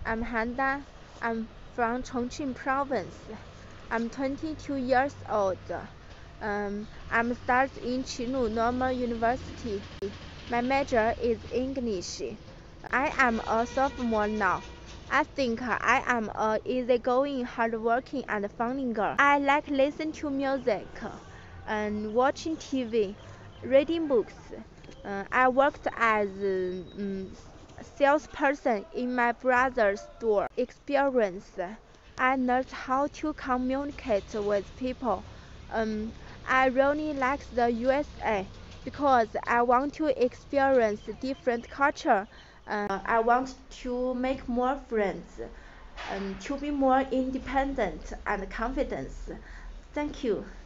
I'm Handa. I'm from Chongqing province. I'm 22 years old. I'm studying in Qinlu Normal University. My major is English. I am a sophomore now. I think I am a easygoing, hardworking, and funny girl. I like listening to music and watching TV, reading books. I worked as salesperson in my brother's store. Experience. I learned how to communicate with people. Um, I really like the USA because I want to experience different culture. I want to make more friends and to be more independent and confident. Thank you.